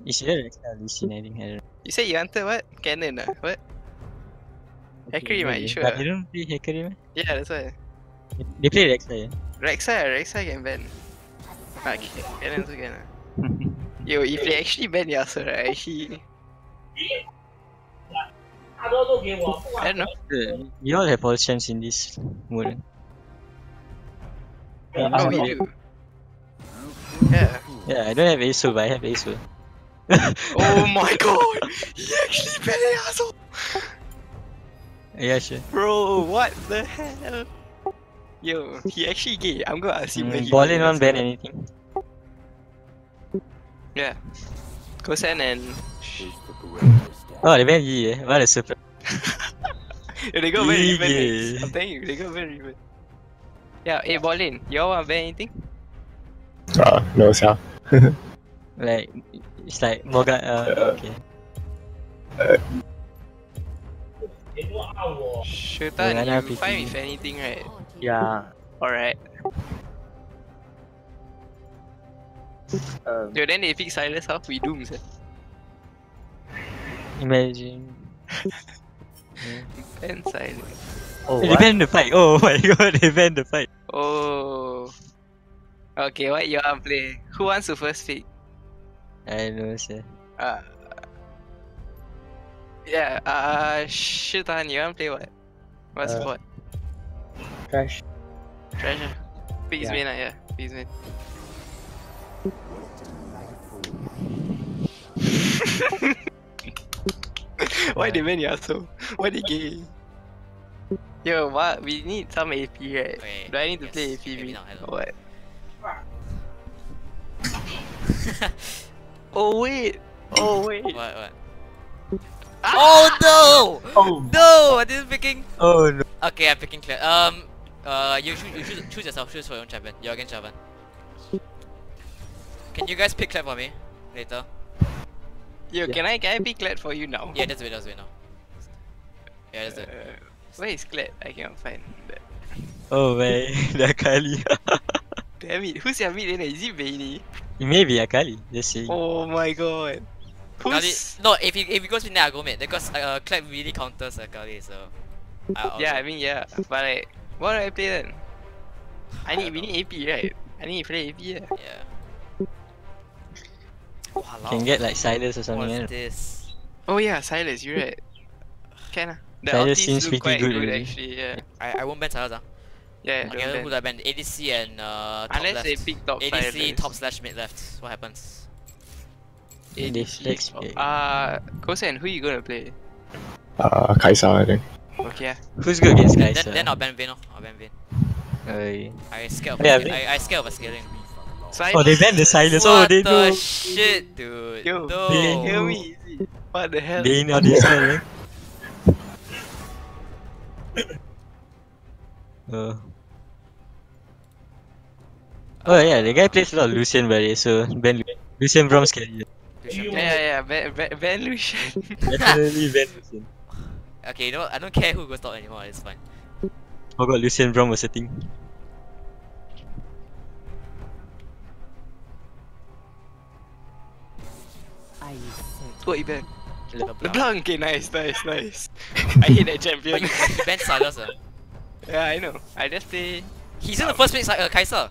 Is there Rexa or Lee Sin? I think I don't know. You said you wanted what? Cannon what? Hackery, Maybe. man, you sure? But they don't play Hackery, man. Yeah, that's why. They play Rexa, yeah. Rexa can ban. Okay, Cannon also can. Yo, if they actually ban Yasuo, right, actually... I don't know. We all have all champs in this mode. Oh, we do. Yeah. Yeah, I don't have ASO, but I have ASO. Oh my god! He actually banned Yasuo! Yeah, sure. Bro, what the hell? Yo, he actually gay. I'm gonna assume that he Ballin won't ban Yasuo. anything. Yeah. Kosen and... Oh, they ban Yi, eh? What a surprise. Yo, they got very even. Yeah. I'm telling you, they got very even. Yeah, hey Ballin, y'all wanna ban anything? No, sir. Like, it's like Morgan, okay. Shutan, Banana you fine PT. with anything, right? Yeah. Alright. Yo, then they pick Silas, how we doom, sir. Imagine. Ban Silas. Oh, they banned the fight. Oh my god, they banned the fight. Oh. Okay, what you wanna play? Who wants to first pick? I know, sir. Yeah, Shutan, you wanna play what? What spot? Crash. Treasure. Pick his Yeah. main, yeah. Pick his main. Why they ban Yasuo? Why they gay? Yo, what? We need some AP, right? Okay, Do I need to yes, play AP? maybe not, I don't Or what? Oh wait! Oh wait! What? Ah! Oh no! Oh. No! I didn't picking. Oh no. Okay, I'm picking Claire. You should choose yourself. Choose for your own champion. You're against Javan. Can you guys pick Claire for me later? Yo, Yeah. can I pick Kled for you now? Yeah, that's it. Now. Yeah, that's it. Where is Kled? I cannot find that. Oh man, the Akali. Damn it! Who's your mid laner? Is it Bailey? It may be Akali, just saying. Oh my god! Akali, Who's? no, if he goes mid, then I go mid because Claire really counters Akali, so. Yeah, I mean yeah, but like, what do I play then? We need AP, right? I need to play AP, yeah. Yeah. Walao. Can get like Silas or something. What's I don't this? Oh yeah, Silas, you're right. Can The Silas ultis seems look pretty quite good good already. actually, yeah. I won't ban Silas. Yeah, Okay, don't who ban. do I ban? ADC and top Unless left. they pick top ADC Silas. top slash mid left. What happens? They flex pick. Kosen, who you gonna play? Kaisa, I think. Okay, yeah. Who's good against guys? Then I'll ban Vayne. I'll ban Vayne. I scared of Yeah, I scared of scaling. Oh, they banned the Silas. Oh, What they the know. shit, dude? Yo, No. hear me easy. What the hell? They know this one, man. Oh yeah, the guy plays a lot of Lucian Barry, so Ben Lucian Brom's carry. Yeah, ban Lucian. Definitely Ben Lucian. Okay, you know what? I don't care who goes top anymore. It's fine. Forgot Lucian Brom was a thing. What you ban? LeBlanc. LeBlanc, okay, nice. I hate that But champion. you ban Silas. Yeah, I know. I just play. He's in the first place like Kai'Sa.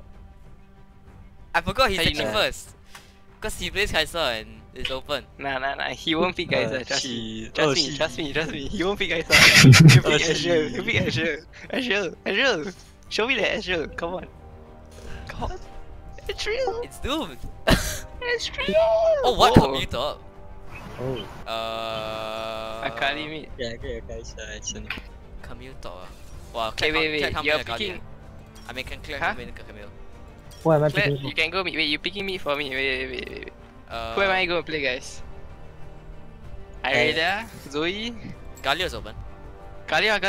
I forgot he's How you taking know? first. Because he plays Kai'Sa and it's open. Nah. He won't pick Kai'Sa. Trust me. Trust me. He won't pick Kai'Sa. He'll pick Azrael. He'll pick Azrael. Show me the Azrael. Come on. Azrael. It's doomed. Azrael. Oh, what Whoa. come you top? Oh. Akali mid. Yeah, I get your guys actually. Camille top. Wow, Okay, wait. You're picking. I mean, can Claire Huh? come in Camille? What am I Claire, picking? you can go mid. Wait, you picking mid for me. Wait. Who am I going to play, guys? Irelia, Zoe, Galio's open. Galio, yeah.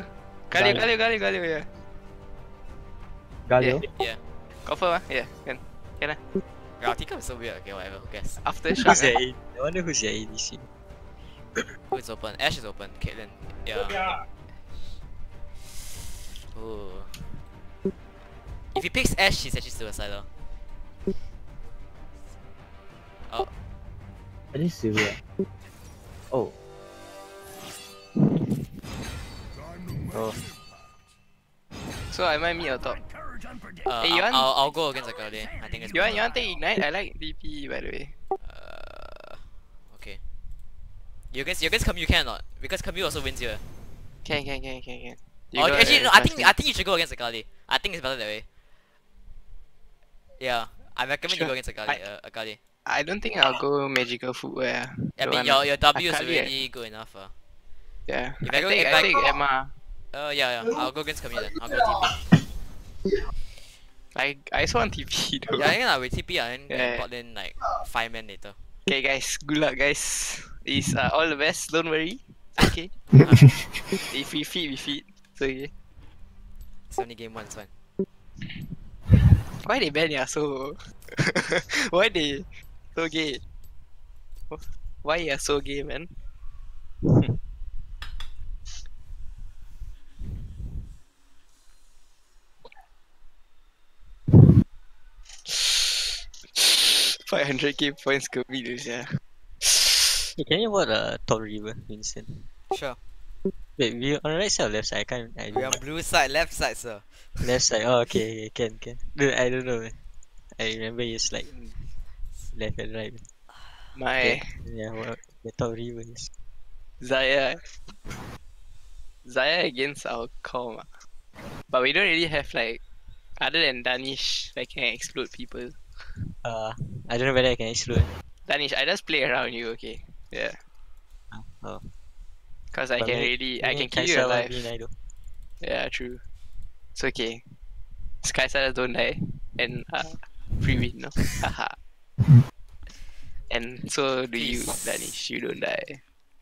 Galio? Yeah. Confirm, yeah, can. Galtica is so weird. Okay, whatever. Who cares? After Who's shot, your AD? I wonder who's your ADC. Who is open? Ash is open. Caitlyn. Yeah. Ooh. If he picks Ash, he's actually suicidal. Oh. Are you serious? Oh. Oh. So I might meet your top. Hey, I'll go against Akali. I think it's You want take ignite? I like DP by the way. Okay. You guys come, you cannot because Camille also wins here. Can. You Oh, got, actually no, I trust think me. you should go against Akali. I think it's better that way. Yeah, I recommend you Sure. go against Akali. Akali. I don't think I'll go magical footwear. I Don't mean wanna- your W is Akali, already good enough. Yeah. If I I go, take if I take Emma. yeah, I'll go against Camille then. I'll go TP. I also want TP though. Yeah, yeah, we TP and Yeah. bot then like 5 men later. Okay guys, good luck guys. It's all the best, don't worry. Okay. If we feed, we feed. So yeah. It's only game 1, it's fine. Why they ban Yasuo? Why they so gay? Why you so gay, man? 500k points could be this, yeah. Hey, can you vote top river, Vincent? Sure. Wait, we on the right side or left side? I can't. We are blue side, left side, sir. Left side. Oh, okay. Can. Dude, I don't know. I remember it's like left and right. My Yeah, what the top river is. Zaya against our com. But we don't really have like, other than Danish that can explode people. I don't know whether I can explode. Danish, I just play around you, okay? Yeah. Oh. Cause I But can me- really, I me can and kill you Kaisa alive. 1v9 though. Yeah, true. It's okay. Skysiders don't die. And free win, no? Haha. And so do you, Peace. Danish. You don't die.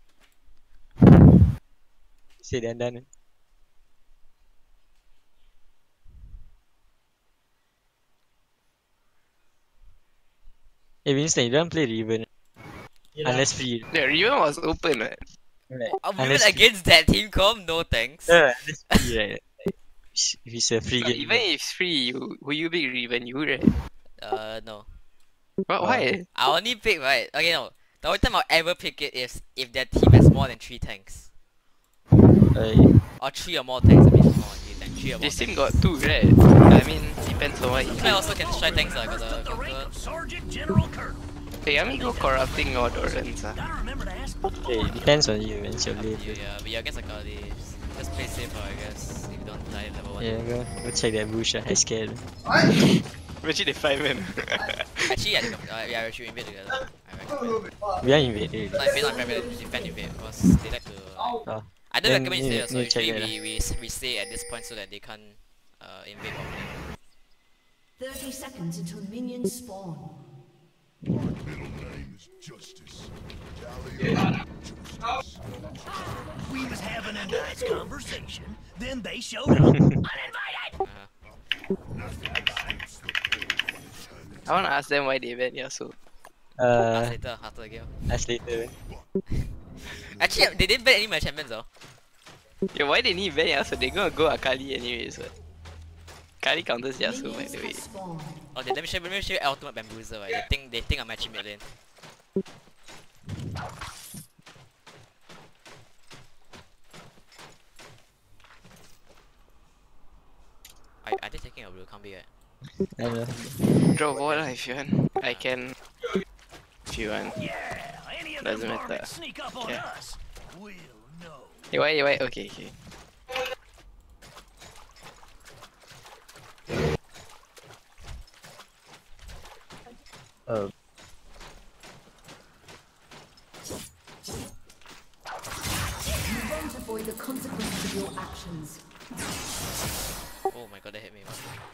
Say then done. Hey Winston, you don't play Riven. Unless free. The Riven was open, right? Right. Even Unless against that team com, no thanks. unless free, right? If it's a free But game. even if it's free, will you pick Riven? You would, right? No. But why? I only pick, right? Okay, no. The only time I'll ever pick it is if their team has more than 3 tanks. Or 3 or more tanks, I mean. More than 3 tanks. 3 or more This tanks. team got 2, right? I mean, depends on what you I also can destroy tanks, got the conqueror. Hey, I mean go corrupting or Dorans. Okay, it depends on you, man. It's your lane. Yeah, but yeah, I guess I got this. Just play safe, I guess. If you don't die at level 1. Yeah, go check that bush. I scared. Imagine the 5 man. Actually, yeah, we should invade together. I recommend. We are invaded. Not invade, not invade, defend invade, because they like to. Oh. I don't Then recommend you stay there, so need to check usually that, we stay at this point so that they can't invade properly. 30 seconds until minions spawn. We was having a nice conversation, then they showed up uninvited. I wanna ask them why they ban Yasuo. Ask later, after the game. Ask later. Actually, they didn't ban any of my champions though. Yeah, why they need ban Yasuo? They gonna go Akali anyways, what? Akali counters Yasuo, by Minions the way. have spawned. Okay, let me show you ultimate bamboozler, right? They think I'm matching mid lane. I just taking a blue, can't be right. I don't know. Draw wall lah if you want. I can. If you want. Yeah, any of them Doesn't matter. varmints sneak up on Yeah. us, we'll know. Hey, why? Okay. You won't avoid the consequences of your actions. Oh my god, that hit me.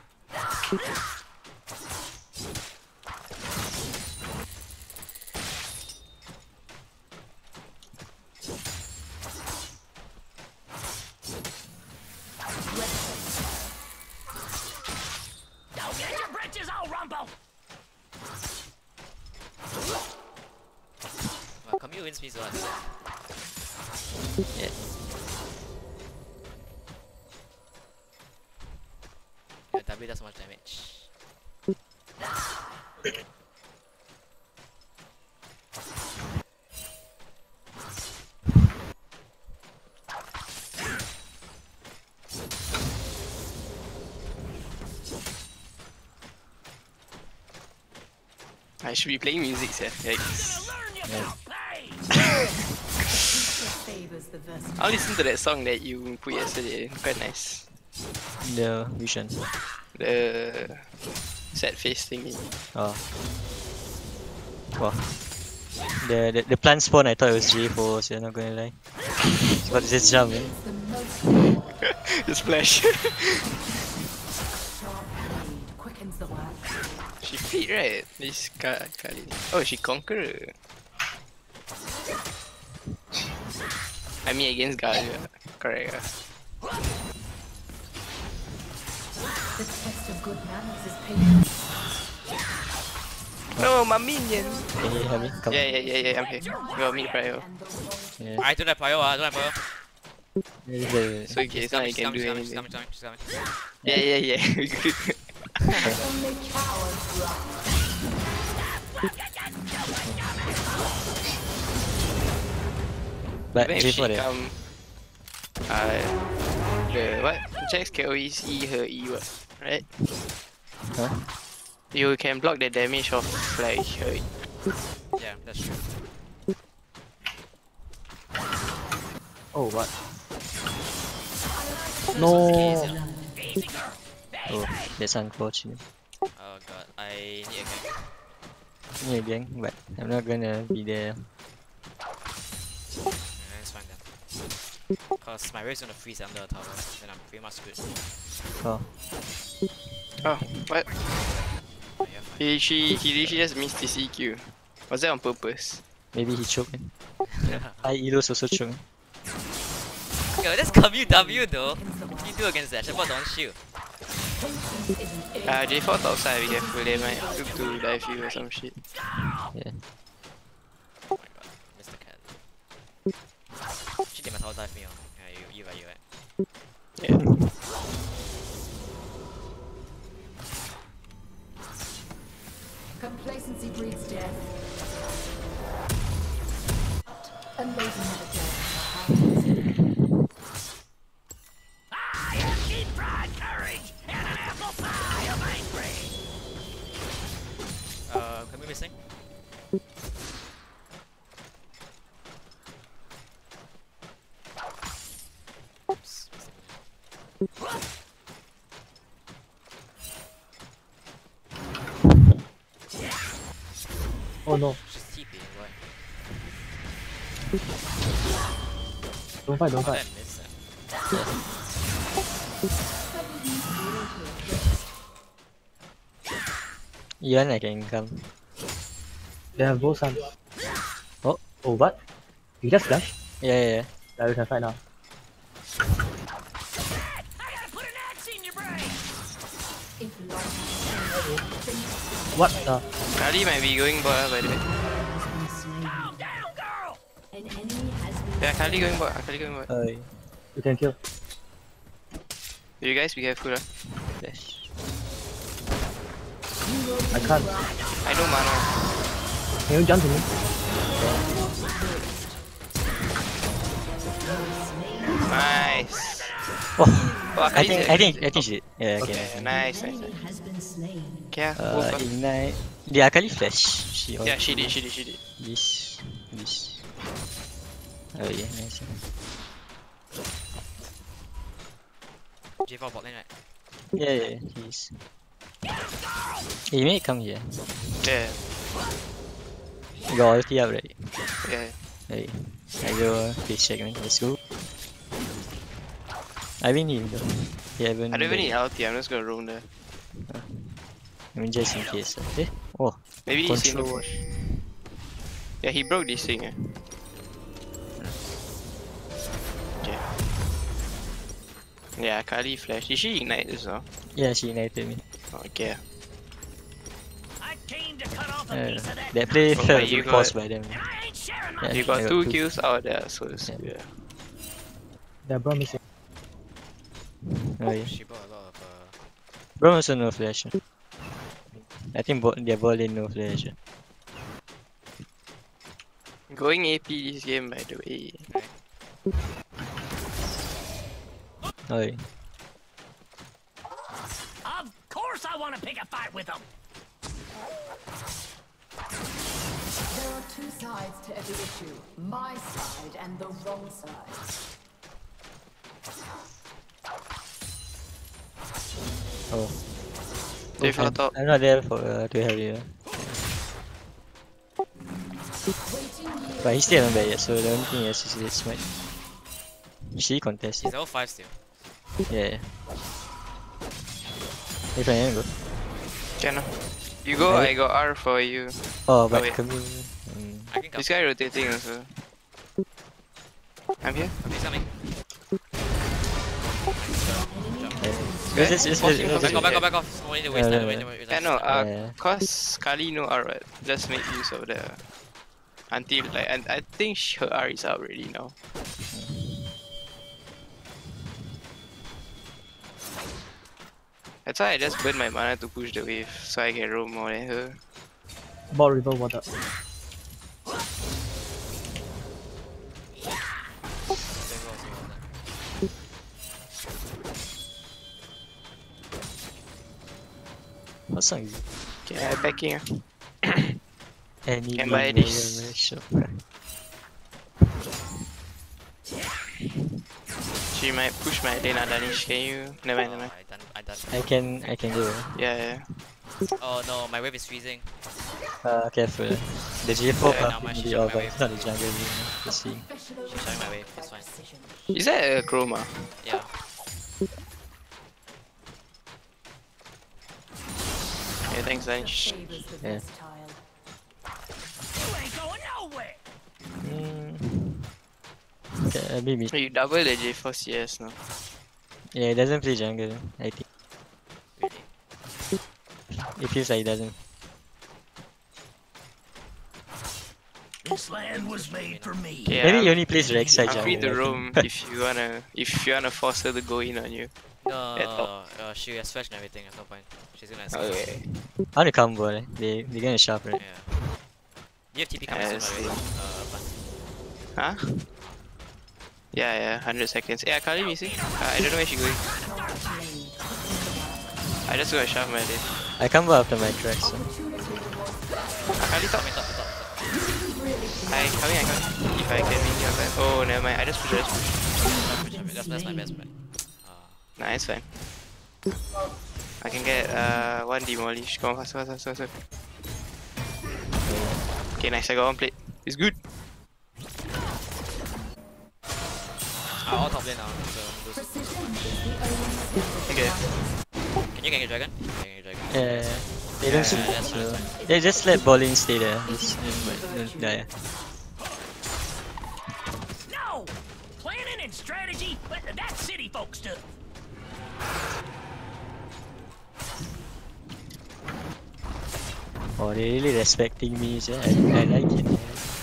Don't get your britches all rumpled. Wow, Camille wins me so much. Yeah. Yeah, W does so much damage. I should be playing music, sir. Favors the versatile. I'll listen to that song that you put yesterday. Quite nice. The which one? The sad face thingy. Oh. Wow. The plant spawn I thought it was J4, so I'm not gonna lie. But it's just jump, man. The most The splash. sharp blade quickens the work. She fit, right? This Kali. Oh, she conqueror. I mean against Galia. Correct. The test of good manners is patience. No, my minion. Can you help me? Come. Yeah, I'm here. Got me prior. And the world Yeah. I don't have bio, I don't have bio. So okay, it's not I can do anything. She's coming. Yeah. We good. only cowards run. But Even if she J4 there. come, the what? Jax can always E her E what, right? Huh? You can block the damage of like her. Yeah, that's true. Oh, what? No. Oh, that's unfortunate. Oh god, I need a gank. Yeah, gang, but I'm not gonna be there. It's fine then. Cause my race gonna freeze under the tower, then I'm pretty much screwed. Oh, Oh, what? Oh, yeah, fine. He literally just missed his EQ. Was that on purpose? maybe he choked. Man. I Elos also choked. Yo, that's W though. What you do against that? Shabbat don't shoot. J4 topside, be careful, they might look to dive you or some shit. Yeah. Oh my god, Mr. Cat. She did my tower dive me on. Yeah, you right. Yeah. Complacency breeds death. And those never dead. I have deep fried courage and an apple pie of angry. Can we missing? Oops, missing. Oh no. She's TP, why? Don't fight, don't Oh, fight. that missed it. Ian, I can come. They have both sun. Oh. Oh, what? You just flash? Yeah. Yeah, we can fight now. I gotta put an axe in your brain. If life What the? Kali might be going bot, by the way. has been slain, Calm down, girl. an enemy has been Yeah, Kali going bot. You can kill. You guys be careful. Flash. I can't. I know mana. Can you jump to me? Nice. Oh, Oh, I think she did. Yeah, okay. Okay, nice. has been slain. Okay, both are- Ignite. The Akali flash. yeah, she did. This. Oh yeah, nice. J4 bot lane, right? Yeah, he's. He may come here. Yeah, You got ulti up, right? yeah. Hey, I go face check, man. Let's go. I win him though. He haven't. I don't even need ulti, I'm just gonna roam there. I mean, just in case. Eh? Oh, Maybe he's in the control. wash. Yeah, he broke this thing. Okay. Yeah, Kali flash. Did she ignite this now? Yeah, she ignited me. Okay. I came to cut off a piece of that. That play Oh, felt you forced got- by them. And I ain't sharing my. Yeah, You I got got 2 two. kills out there, so it's Yeah. yeah. They're bro missing. Oh yeah. She bought a lot of Bro also no flash. I think their ball lane no flash. Going AP this game, by the way. Oh yeah. Of course I want to pick a fight with them. two sides to every issue. My side and the wrong side. Oh. They fell top. I'm not there for to help you. But he's still not bad yet, so the only thing is it's my she contest. He's level 5 still. Yeah. If I am go. Can you go, I got R for you. Oh, but wait. coming. I can come. This guy rotating also. I'm here. He's coming. Back off. No need to waste time. Yeah, no, Yeah. cause Kali no R, right? Just make use of the until like, and I think her R is out already now. That's why I just burn my mana to push the wave, so I can roam more than her. Ball river water. What song is it? Okay, I'm backing. Any Can buy this. shop. She might push my lane, Danish. Can you? Never mind, never mind. I done. I can go. Yeah. Oh no, my wave is freezing. Careful. The J4 Yeah, now my can shit be on all my but wave. it's not the jungle lane. Just seeing. She's showing my wave, it's fine. Is that a chroma? Yeah. Yeah, thanks, Danish. Favors the Yeah. best tile. You ain't going nowhere. Okay, maybe. You double the J4 CS now. Yeah, it doesn't play jungle, I think. Really. It feels like it doesn't. This land was made for me. Yeah, Maybe I'm, he only plays Rek'Sai I'm free jungle. to I roam think. if you wanna force her to go in on you. No, she has flash and everything, there's no point. She's gonna escape. Okay. I want to combo, eh? They're gonna sharp, right? Yeah. You have TP coming Yeah, soon, by the way. Huh? Yeah, 100 seconds. Yeah, Kali missing. I don't know where she going. I just got shove my lane. I combo after my tracks. So. Kali top. Top. I coming. If I can win your time. Oh, never mind. I just push. That's my best bet. Nah, it's fine. I can get one demolish. Come on, faster. Okay, nice. I got one plate. It's good. All top lane now, so Okay. can you gank a dragon? Yeah. They don't Yeah, that's so fine. they just let Bolin stay there. Don't die. No! Planning and strategy, that's city folk stuff. Oh, they really respecting me, so I like it.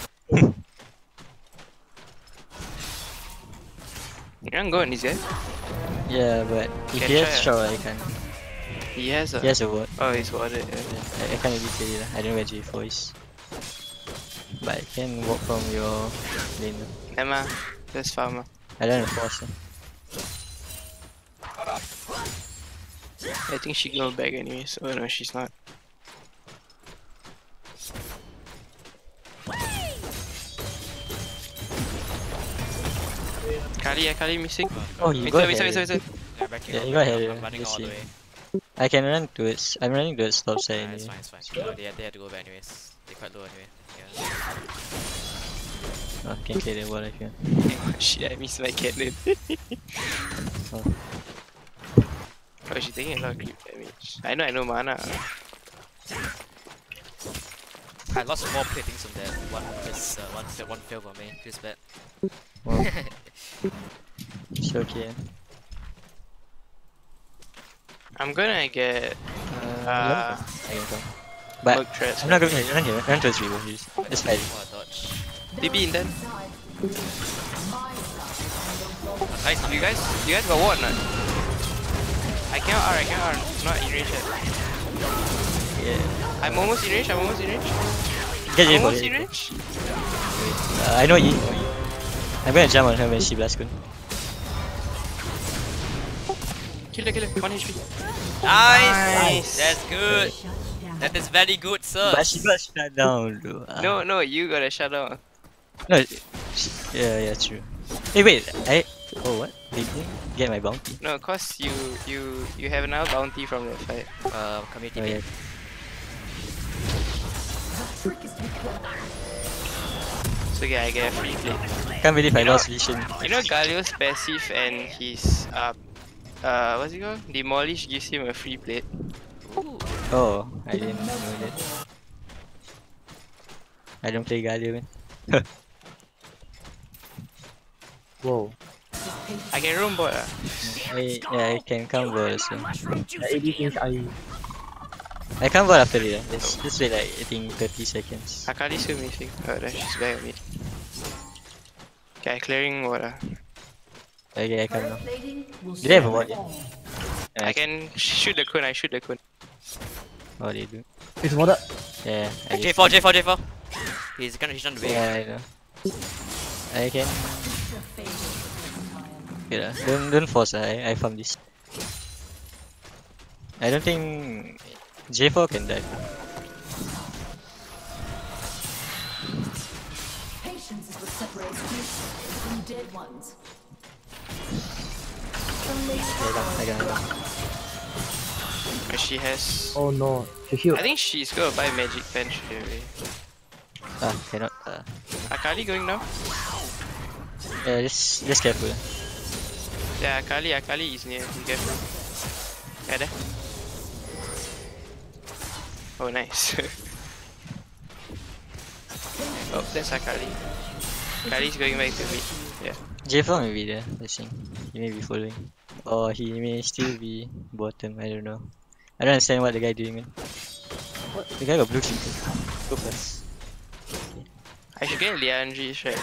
You can go on this guy. Yeah, but if Can he try has ah. straw, I can. He has a. He has a ward. Oh, he's water. I can't really tell you. I don't know where J4 is. But I can walk from your lane. Emma, that's farmer. I don't have force. I think she go back anyways. Oh no, she's not. Kali missing. Oh, you Wait, got wait. Harrier. Yeah, you got Harrier. I'm running Let's all the see. way. I can run towards. I'm running towards top side. Nah, it's Anyway. fine. No, they had to go back anyways. They're quite low anyway. Yeah. Oh, can clear the wall if you want. Shit, I missed my cannon. Oh. Oh, she's taking a lot of creep damage. I know mana. I lost more things from that. One fail for me. Feels bad. Well, it's okay. I'm gonna get I can come. But Merc Threats. I'm not going to run here. Run towards Revo. Just fight. Oh, dodge. TP in then. Nice. You guys got what not? I cannot R. Not in range yet. Yeah. I'm almost in range. Get I'm J4. almost in range. I know E. I'm gonna jump on her when she blast gun. Kill her. 1 HP. Nice. That's good. Shut down. That is very good, sir. But she got shut down, bro. No, you gotta shut down. No, yeah, true. Hey, wait, oh, what? They didn't get my bounty. No, cause you have another bounty from the fight. Community Oh, mid. yeah. So yeah, I get a free plate. Can't believe I You know- lost vision. You know Galio's passive and his what's it called? Demolish gives him a free plate. Ooh. Oh, I didn't know that. I don't play Galio, man. Whoa. I can roam bot I can come bot also. Mushroom The juice AD thinks I come bot after it. Just wait like I think 30 seconds. Akali's still missing. Oh, there she's back at me. Okay, I clearing water. Okay, I come now. Plating will Do they have a soon ward? fall. I can shoot the cone. I shoot the cone. Oh, they do. it's water. Yeah, I guess. J4. He's on the way. Yeah, I know. I can. Wait, don't force. I farm this. I don't think J4 can die. Patience is what separates good from dead ones. I got. But she has. Oh no. She healed. I think she's gonna buy magic pen straight away. Cannot. Akali going now? Yeah, just careful. Yeah, Akali is near. Be careful. Yeah, there. Oh, nice. Oh, that's Akali. Akali's going back to mid. Yeah. J4 may be there, I think. He may be following. Or he may still be bottom, I don't know. I don't understand what the guy doing, man. What? The guy got blue chip. Go first. I should get Liandry's right.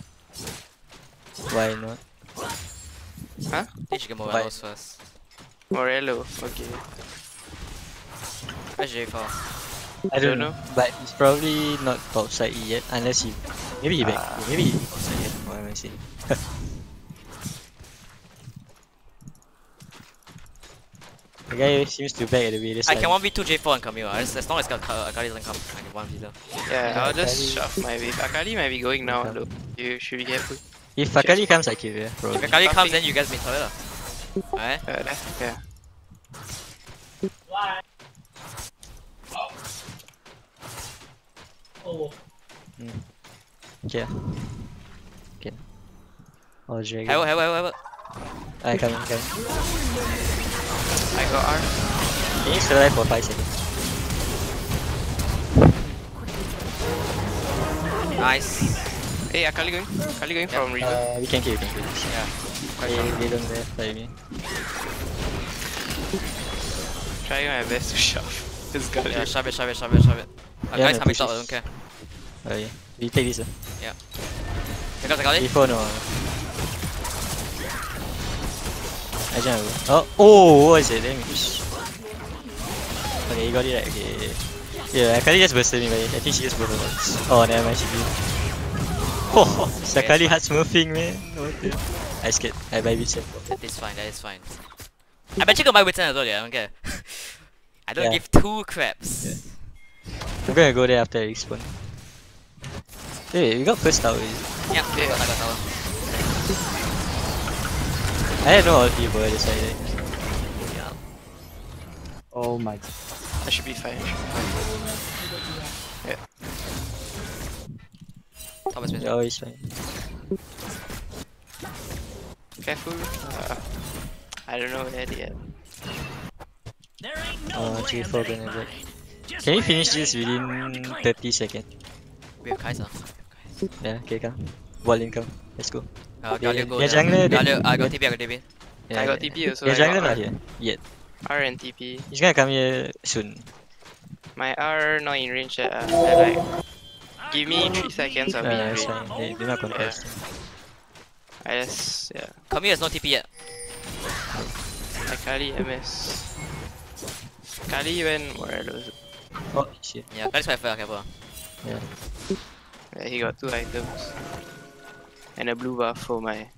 Why not? Huh? They should get Morelos first. Morello. Okay. Where's J4? I don't know. But he's probably not topside yet, unless he. Maybe he back. Maybe he topside yet. What am I saying? The guy seems to back at the various I can 1v2 J4 and Camille. As long as Akali doesn't come, I can 1v them. Yeah, I'll just Akali- shove my wave. Akali might be going now though. You should be careful. If Akali comes, I kill, yeah, If probably. Akali comes, then you guys meet toilet. Alright? There. Yeah. Okay. Okay. Oh, dragon. Help. I come. I got R. Can you survive for 5 seconds? Nice. Hey, Akali going from river. We can kill this. Yeah. They don't dare fight me. Trying my best to shove. This guy. Yeah, shove it. Guys, no, coming push top, I this. don't care. Oh yeah. We take this. Because Akali? Before no. I jump. Oh, what is it? Damage. Okay, you got it right. Okay. Yeah, Akali just bursted me, but I think she just broke her legs. Oh, never mind, she did. Oh, Akali hard smurfing, man. What the? I scared. I buy Witcher. That is fine. I bet you got my wits as well, yeah, I don't care. I don't Yeah. give two craps. I'm gonna go there after I respawn. Wait, we got first tower. Is it? Yeah, I got tower. I had no ulti, but I decided. Yeah. Oh my god. I should be fine. Yeah. Top is missing. Oh, it's fine. Careful. I don't know where they are. There ain't no Oh, land G4 that ain't gonna mine. get. Just Can you land finish that this ain't mine within and claim it. 30 seconds? We have Kai'Sa. Yeah, okay, come. Ball in, come. Let's go. Galio go Yeah, there. jungler, Galio, I got yeah. TP. Yeah, I got TP also. Yeah, I got jungler R. not here yet. R and TP. He's gonna come here soon. My R not in range yet. Like, give me 3 seconds of being in It's range. fine. They do not contest. I just Camille has no TP yet. Akali MS. Kali went Morello. Oh, shit. Yeah, Kai'Sa quite fair, careful. Yeah. Yeah, he got 2 items. And a blue buff for my.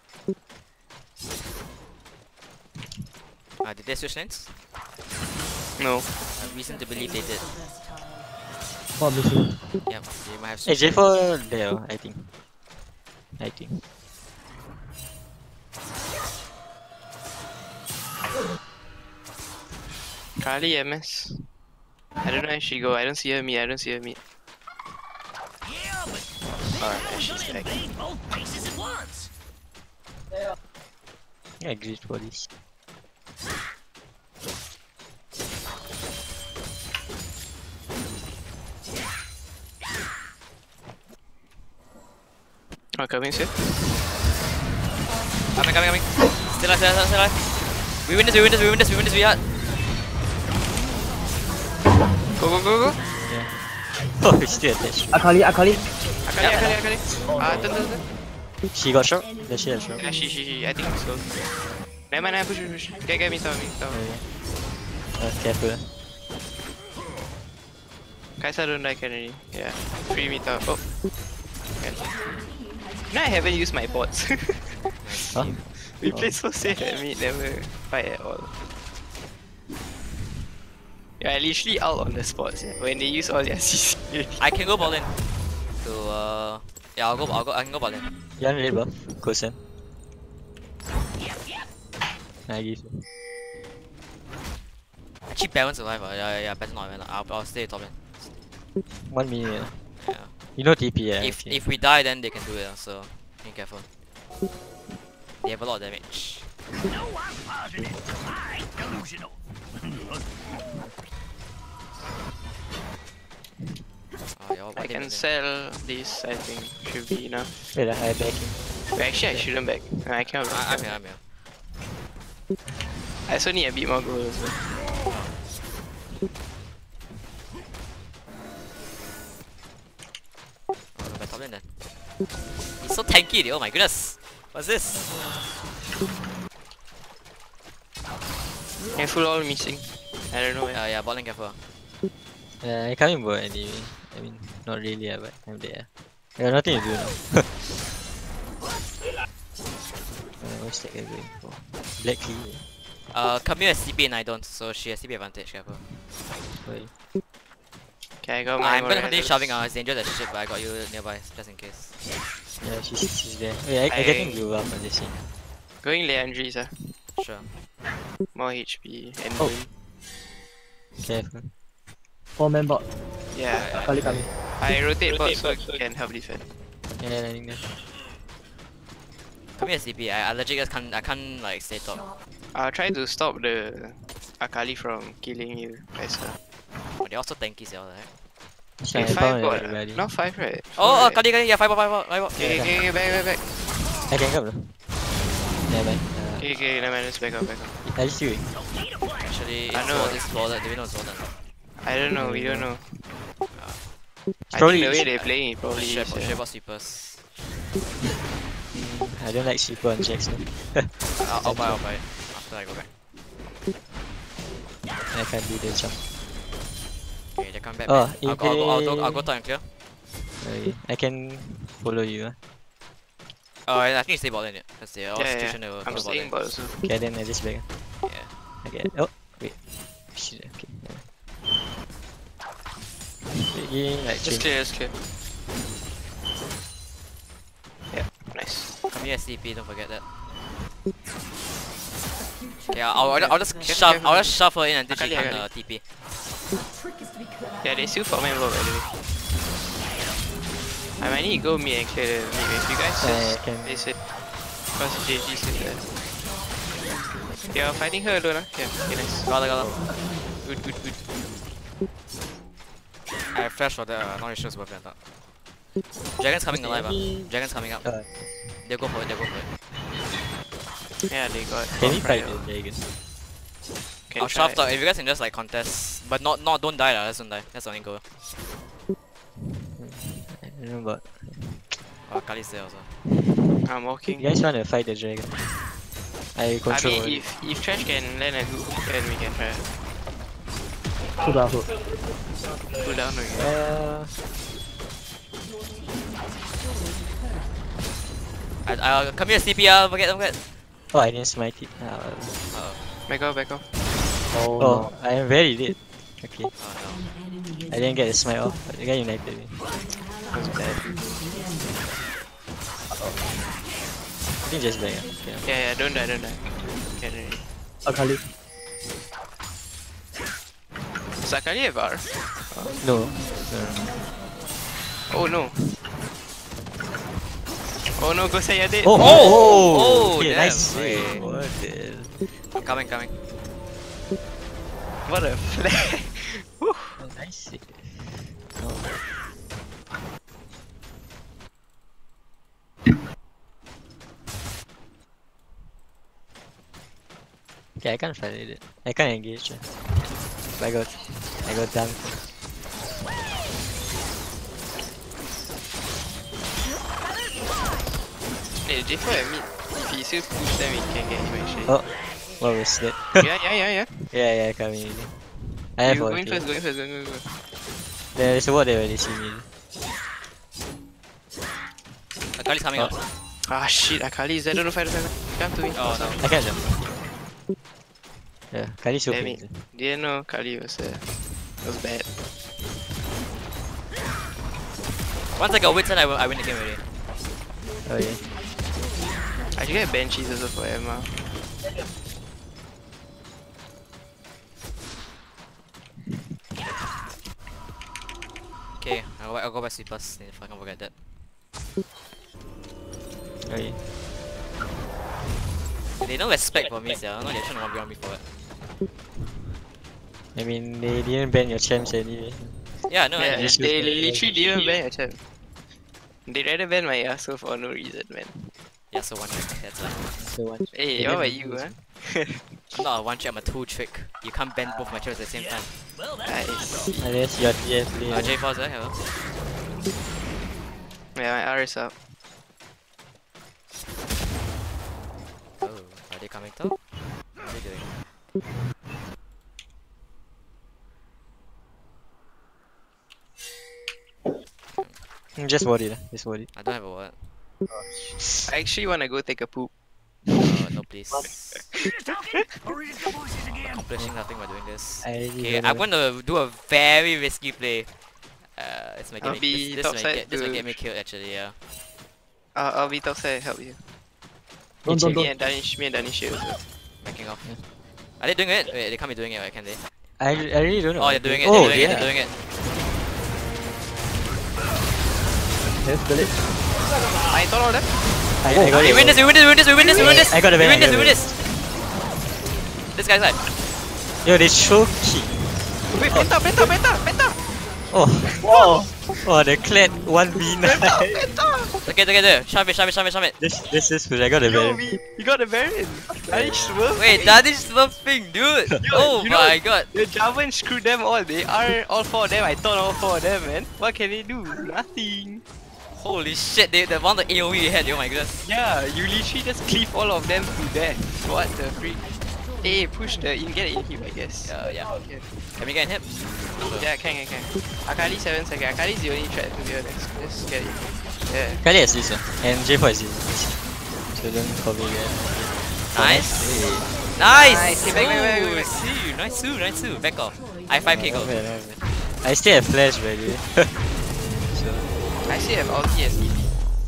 Did they switch lanes? No. I have reason to believe they did. What missing? Yep, they might have Hey, switched. J4 there, I think. I think. Kali MS. I don't know if she go. I don't see her meet. I don't see her meet. Yeah, but Alright, she's back. invade both bases at once. Yeah, great for this. Oh, coming soon. Coming. Still alive. We win this, we hard. Go. Oh, he's still attached. Akali. Akali. Turn. She got shot? Does she have shot? Yeah, she. I think so. Never mind, push. Get me tower. Careful. Kaisa don't die Kennedy. Yeah. Free me tower. Oh. Can. No, I haven't used my bots. Huh? We play so safe at mid, never fight at all. Yeah, I literally out on the spots when they use all their CC. I can go ball in. So yeah, I can go ball in. You want red buff? Go Sam. I give you. Actually, Baron's alive. Yeah, better not. I'll stay top lane. 1 minute. Yeah. You know TP, yeah? If we die, then they can do it. So be careful. They have a lot of damage. No, I'm positive. I'm delusional. Oh, yeah, I can sell this, I think. Should be enough. Wait, I back him. But actually, I shouldn't back. No, I cannot back. I'm here. I also need a bit more gold also. I'll go back top lane then. He's so tanky, dude. Oh my goodness. What's this? Careful, all missing. I don't know where. Yeah, bot lane careful. I can't even bot anyway. I mean, not really, but I'm there. I got nothing to do now. What's that guy going for? Black key. Camille has CP and I don't, so she has CP advantage, careful. Wait. Okay, I got my I'm gonna continue Morales. shoving, it's dangerous as shit, but I got you nearby, just in case. Yeah, she's there. Wait, I getting blue up on this scene. Going Leandris, Sure. more HP and Oh. win. Careful. 4-man bot. Yeah, Akali coming. I rotate bot so I can help defend. Yeah, landing there. Camille has CP, I legit just can't like stay top. I'll try to stop the Akali from killing you guys. Oh, they're also tanky, so right? Okay, Okay, 5 found bot. everybody. Not 5 right? Oh, Four, Kali, yeah, 5 bot. Okay, back. I can come though. Yeah, man. Okay, never mind, let's back up. I just do it. Actually, I know. it's Swollen, do we know it's Swollen? I don't know, we don't know. I Probably think the way they're playing, it probably is. Share bot sweepers. I don't like super on Jax. I'll buy it after I go back. I can't do the jump. Okay, they come back. Oh, I'll go top and clear. Okay. I can follow you. Oh, I think you stay bot lane, because they're all Yeah, situation to I'm bot staying lane. bot also. Okay, then I just back. Yeah. Okay. Oh, wait. Shit, okay. Yeah, like Just clear. Yeah, nice. Come here, CP, don't forget that. Okay, I'll just shove her in until she Akali. can TP. Yeah, they still for my by the way. I might need to go mid and clear the mid wave. You guys just can. place it. Because JG's in there. You're fighting her alone, Yeah, okay, nice. Got her. Good. I have flash for that, not really sure it's worth it or not. Dragon's coming alive, Dragon's coming up. They'll go for it. Yeah, they got. Can we fight Fryer. the dragon? Can I'll try. shove top, if you guys can just like contest, but don't die lah, just don't die, that's the only goal. I don't know about. Oh, Kali's there also. I'm walking. You guys want to fight the dragon? I control. I mean, if Trash can land a good hook, then we can try. Hold on, hold. Pull down again. Come here, CP, don't forget. Oh, I didn't smite it. Back off. Oh, Oh, no. I am very late. Okay, Oh no. I didn't get the smite off, but the guy united me. That was bad. I think just back. Okay. Yeah, don't die. Can already. Akali. Does Akali have R? No. Oh no. Oh no, go say you're dead. Oh, okay, damn. nice save. Okay. What the hell? Coming. What a flag. Whew. Nice save. Okay, I can't fight it. I can't engage. But I got done. Hey, J4 at mid. If he still push, then we can get him actually. Oh, what was that? Yeah. yeah, coming in. I have You one. go in too. first, go. There's a ward there when they see me. Akali's coming out. Ah shit, Akali is there. Don't know if I come to me. Oh no. I can't jump. Yeah, Kali's so Damn crazy. it. Didn't know Kali was bad. Once I got Witson, I win the game already. Oh yeah. I should get Banshees also for Emma. Okay, I'll go back sweepers if I can forget that. Oh yeah. They don't respect for me, sir. No, they're trying to 1v1 me for it. I mean, they didn't ban your champs anyway. Yeah, no, Yeah, just they use the- literally didn't ban a champ. They rather ban my Yasuo for no reason, man. yeah, so one trick. That's like, So one. Hey, what about you, huh? I'm not a one trick, I'm a two trick. You can't bend both my champs at the same time. Well, that's Nice. Unless you're TF player. J4's there, hello. Yeah, my R is up. Oh, are they coming too? What are they doing? Just worry lah. Just worry. I don't have a word. I actually wanna go take a poop. No, please. I'll read the voices again. Accomplishing nothing by doing this. I really Okay, don't I'm know. gonna do a very risky play. This might get I'll me. be This top might side get to- me killed actually. Yeah. I'll be top side, help you. Don't. Me and Danish here also. Backing off. Are they doing it? Wait, they can't be doing it, right? Can they? I really don't know. Oh, they're doing it. Oh, They're doing it. yeah. They're doing it. Yes, kill it. I thought all them. I got We it. win this. We win this. We win this. We win this. We win this. I got the We ban, win I this. got We win the this. This guy's like. Yo, they show kick. Wait, Penta! Oh, Wow. oh, the clad 1v9. Okay. Shove it. This is good. I got the Yo, ban. we got the Baron! Danish swerve! Wait, that is smurfing, dude. Oh you know- my god. The Javan screwed them all, they are all four of them, I thought all four of them, man. What can they do? Nothing. Holy shit, the amount of AoE you had, oh my goodness. Yeah, you literally just cleave all of them to death. What the freak? Hey, push the in, get it in him, I guess. Yeah. Okay. Can we get him? Yeah, can. Akali 7 seconds. Akali is the only threat to be honest. Just get it. Yeah. Kali has this one. And J4 has this. So don't copy that. Nice. Nice. Nice. Hey, back. Ooh, see, nice. Back off. I 5k go. I still have flash, by the way. So, I still have ulti as TP.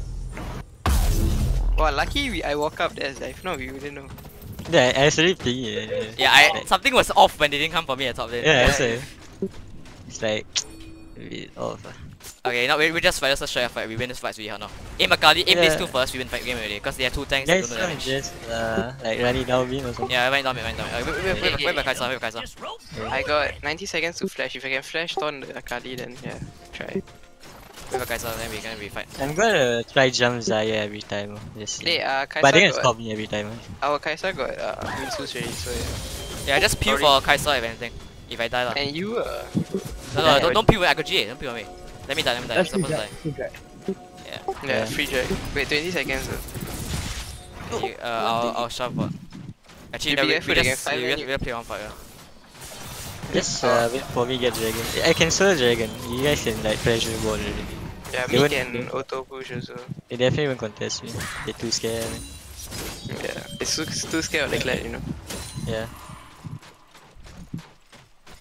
Wow, lucky I woke up there, if not we wouldn't know. yeah, I actually ping it. Yeah, something was off when they didn't come for me at top lane. Yeah, it's like a bit off. Okay, now we just fight. Let's just try a fight. We win this fight, we hard now. Aim Akali, aim these Yeah. two first. We win fight game already because they have two tanks. Guys, That don't do damage. just like running down beam or something. Yeah, wait down. Wait by Kai'Sa. Just roll. I got 90 seconds to flash. If I can flash on the Akali, then yeah, try. Wait by Kai'Sa, then we can fight. I'm gonna try jump Zaya every time. Just see. Hey, But they're gonna Kaisa stop me every time. got, our Kaisa got Minsus already, so yeah. Yeah, just peel for Kai'Sa if anything. If I die lah. And you No, don't peel when I got GA. Don't peel on me. Let me die. I'm That's free supposed to drag. die. Free drag. Yeah. yeah, free drag. Wait, 20 seconds. Okay, I'll shove. Actually, You no, be we careful, they can just fight when you- we'll play one fight. Just wait for me get dragon. I can solo dragon. You guys can like pressure board already. Yeah, They me won't- can auto push also. They definitely won't contest me. They're too scared. Yeah, it's too scared of the clad, you know. Yeah.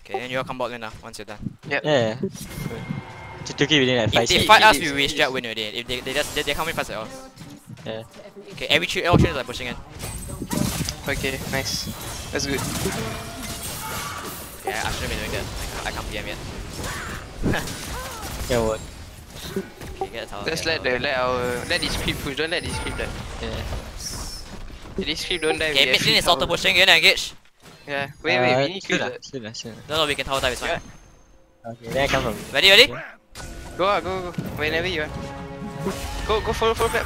Okay, and you'll come bot lane now once you're done. Yeah. To keep within like 5 If they seconds. fight us, we straight win already. If they come in fast at all. Yeah. Okay, all trainers are pushing in. Okay, nice. That's good. Yeah, I shouldn't be doing that. I can't PM yet. Yeah, what? Okay, get the tower. Just get let this creep push. Don't let this creep die. Yeah. This creep don't die. Okay, we mid have lane is auto tower. pushing. You're gonna engage. Yeah. Wait. We need creep. Still. No, we can tower dive. It's fine. Okay, then I come from. Ready? Go. Whenever you want. Go follow back.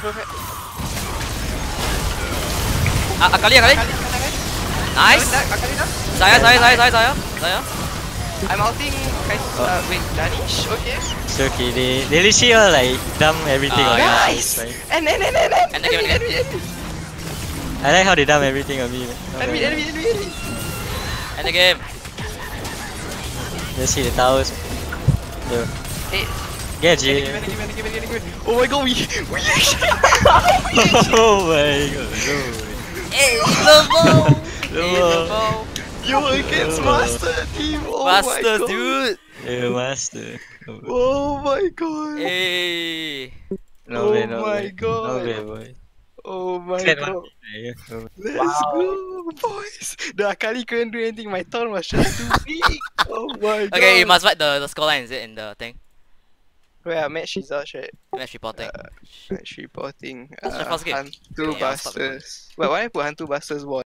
Akali. Nice. Zaya. I'm outing. Guys, wait, Danish. Okay. It's okay, they literally all like dump everything on me. Nice. Right? And Enemy. I like how they dump everything on me. Enemy. End the game. Let's see the towers. Yo. Hey. Get G. Oh my god, we Oh my god. No. Hey, Lobo. Yo, against Master Team. Oh Masters, my god. dude. Yeah, master. Oh my god. Hey. No way, no my way. god. No way, boy. Oh my 10 god. Yeah, no. Let's go, boys. The Akali couldn't do anything. My turn was just too big. Oh my god. Okay, you must write the scoreline, is it, in the thing? Where match results, right? Match reporting. Match reporting. That's my first game. Hantu Okay, I'll stop Busters. But why I put Hantu Busters wall?